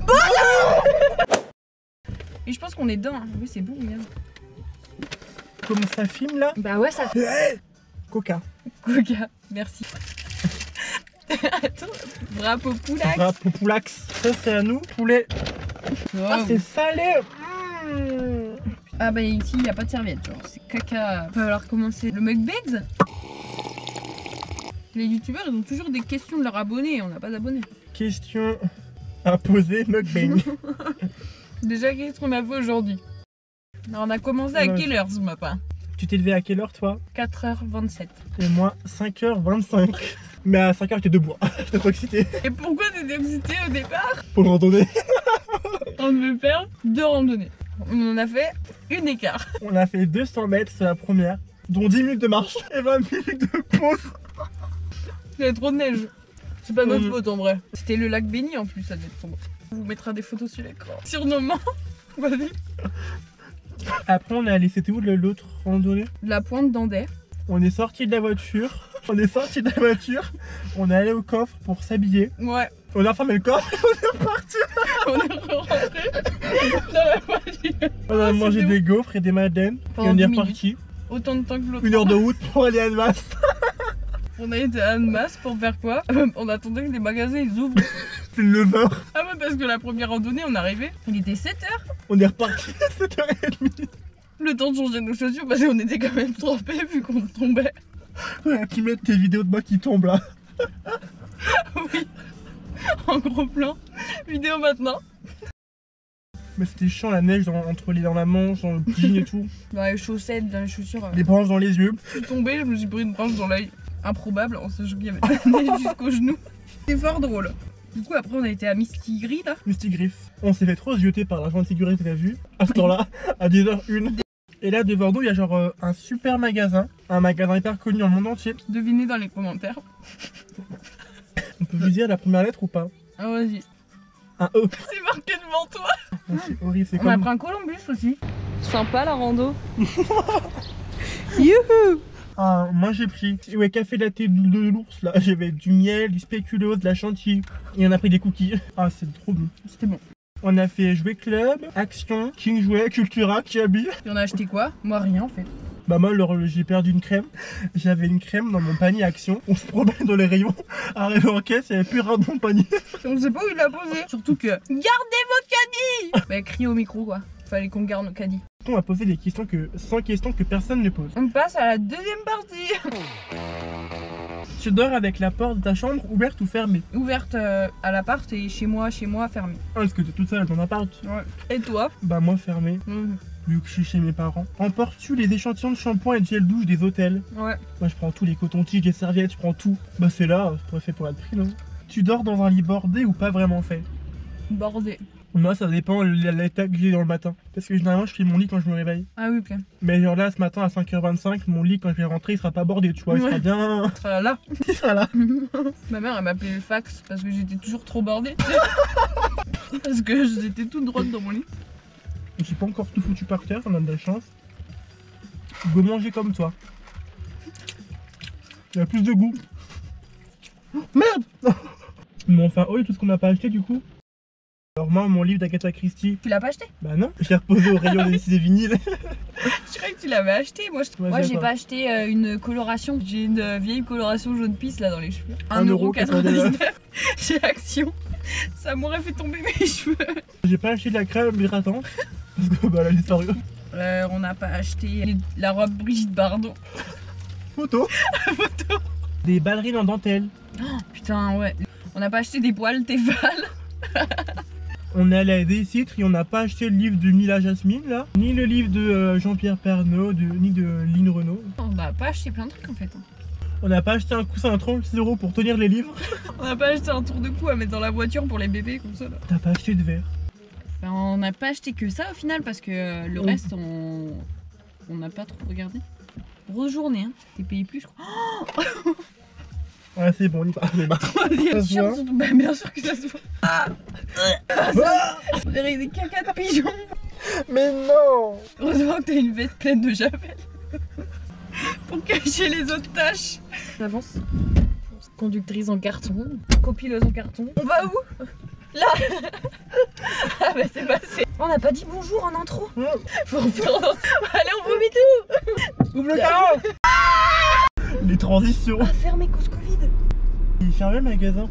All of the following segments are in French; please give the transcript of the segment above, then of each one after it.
Et je pense qu'on est dedans. Hein. Oui, c'est bon, regarde. Comme ça filme là. Bah ouais, ça fait. Hey Coca. Coca, merci. Attends, bras populax. Bras populax. Ça c'est à nous. Poulet. Ah c'est salé. Ah bah ici il n'y a pas de serviette, genre c'est caca. Il va falloir commencer le mukbangs. Les youtubeurs ils ont toujours des questions de leurs abonnés, on n'a pas d'abonnés. Question à poser, mukbang. Déjà qu'est-ce qu'on a fait aujourd'hui? Alors on a commencé à quelle heure ce matin? Tu t'es levé à quelle heure toi? 4h27. Et moi 5h25. Mais à 5h j'étais debout, j'étais trop excité. Et pourquoi t'étais excité au départ? Pour le randonnée. On devait faire 2 randonnées. On en a fait une écart. On a fait 200 mètres sur la première, dont 10 minutes de marche et 20 minutes de pause. Il y avait trop de neige. C'est pas notre faute en vrai. C'était le lac Béni en plus, ça devait être trop beau. On vous mettra des photos sur l'écran. Surnommant. Vas-y. Après on est allé, c'était où l'autre randonnée? La pointe d'Andai. On est sorti de la voiture. On est sorti de la voiture. On est allé au coffre pour s'habiller. Ouais. On a fermé le coffre et on est reparti. On est rentré dans la voiture. On a mangé des gaufres et des madeleines. Et on est reparti. Autant de temps que l'autre. 1 heure de route pour aller à Annemasse. On a été à Annemasse pour faire quoi? On attendait que les magasins ils ouvrent. C'est 9h. Ah ouais, parce que la première randonnée on est arrivé, il était 7h. On est reparti à 7h30. Le temps de changer nos chaussures parce qu'on était quand même trempés vu qu'on tombait. Ouais, qui mettent tes vidéos de moi qui tombent là. Oui. En gros plan. Vidéo maintenant. Mais c'était chiant la neige entre les dans la manche, dans le jean et tout. Dans les chaussettes, dans les chaussures. Les branches dans les yeux. Je suis tombée, je me suis pris une branche dans l'œil. Improbable en sachant qu'il y avait de la neige jusqu'au genou. C'était fort drôle. Du coup après on a été à Misty Gris là. Misty Griff. On s'est fait trop zioter par la gentille sécurité, t'as vu? À ce temps-là, à 10h01. Et là devant nous il y a genre un super magasin. Un magasin hyper connu dans le monde entier. Devinez dans les commentaires. On peut vous dire la première lettre ou pas? Ah vas-y. Un E. C'est marqué devant toi. Ah, c'est horrible, c'est On a comme... pris un Columbus aussi. Sympa la rando. Youhou. Ah, moi j'ai pris ouais, café latte de l'ours là. J'avais du miel, du spéculoos, de la chantilly. Et on a pris des cookies. Ah c'est trop bon. C'était bon. On a fait Jouet Club, Action, King Jouet, Cultura, Kiabi. Et on a acheté quoi? Moi rien en fait. Bah moi j'ai perdu une crème. J'avais une crème dans mon panier Action. On se promène dans les rayons. Arrivé en caisse, il n'y avait plus rien dans mon panier. On sait pas où il l'a posé. Surtout que gardez vos caddies. Bah criez au micro quoi. Fallait qu'on garde nos caddies. On va poser des questions 100 questions que personne ne pose. On passe à la deuxième partie. Tu dors avec la porte de ta chambre ouverte ou fermée? Ouverte à l'appart et chez moi fermée. Ah, parce que t'es toute seule dans l'appart. Ouais. Et toi? Bah moi fermée. Vu que je suis chez mes parents. Emportes-tu les échantillons de shampoing et de gel douche des hôtels? Ouais. Moi je prends tous les cotons-tiges, les serviettes, je prends tout. Bah c'est là, c'est fait pour être pris non? Tu dors dans un lit bordé ou pas vraiment fait? Bordé. Moi ça dépend de l'état que j'ai dans le matin. Parce que généralement je fais mon lit quand je me réveille. Ah oui, ok. Mais genre là ce matin à 5h25, mon lit quand je vais rentrer il sera pas bordé, tu vois, il sera bien... Il sera là. Il sera là. Ma mère elle m'appelait le fax parce que j'étais toujours trop bordée. Parce que j'étais toute droite dans mon lit. J'ai pas encore tout foutu par terre, on a de la chance. Go manger comme toi. Il y a plus de goût. Merde. Mais enfin, oh, et tout ce qu'on n'a pas acheté du coup. Alors moi, mon livre d'Agatha Christie. Tu l'as pas acheté? Bah non, je l'ai reposé au rayon des vinyles. Je croyais que tu l'avais acheté. Moi, Ouais, j'ai pas acheté une coloration. J'ai une vieille coloration jaune pisse là dans les cheveux. 1,99 € chez Action. Ça m'aurait fait tomber mes cheveux. J'ai pas acheté de la crème hydratante. Parce que bah elle a disparu. On n'a pas acheté la robe Brigitte Bardot. Photo. Photo. Des ballerines en dentelle. Oh, putain, ouais. On n'a pas acheté des poils Tefal. On est allé à des citres et on n'a pas acheté le livre de Mila Jasmine là, ni le livre de Jean-Pierre Pernaut, ni de Lynn Renaud. On n'a pas acheté plein de trucs en fait. On n'a pas acheté un coussin à 36 € pour tenir les livres. On n'a pas acheté un tour de cou à mettre dans la voiture pour les bébés comme ça là. T'as pas acheté de verre. Enfin, on n'a pas acheté que ça au final parce que le reste on n'a pas trop regardé. Grosse journée hein, t'es payé plus je crois. Oh Ouais c'est bon, on y va. ça se voit surtout. Bah bien sûr que ça se voit. On dirait des caca de pigeons. Mais non. Heureusement que t'as une veste pleine de javel. Pour cacher les autres tâches. J'avance. Conductrice en carton, copileuse en carton. On va où? Là. Ah bah c'est passé. On n'a pas dit bonjour en intro. Faut en faire en intro. Allez, on vomit tout. Ouvre le carreau. Les transitions. Ah, fermé cause Covid. Il fermait le magasin.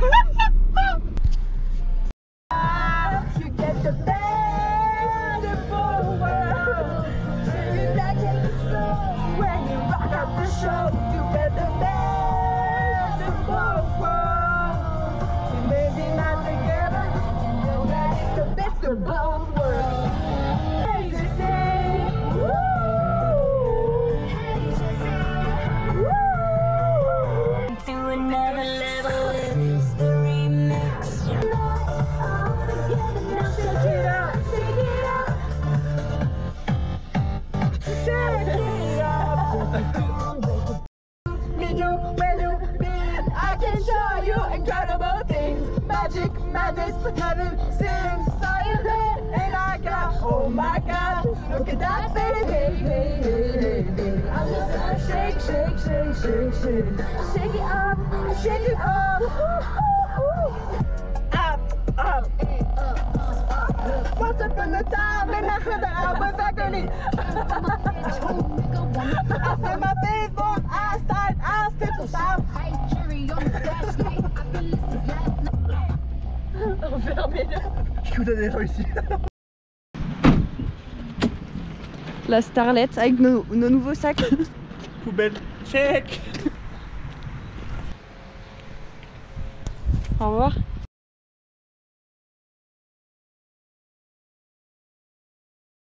Magic, madness, heaven, sin, silent, and I got, oh my God, look at that face, hey, hey, hey, hey, hey. I'm just gonna shake, shake, shake, shake, shake, shake it up, shake it up, up. Once upon a time, and I heard that I was agony. I said my Facebook, I started, I still to stop. Écoute, on est réussi. La Starlet avec nos nouveaux sacs. Poubelle. Check. Au revoir.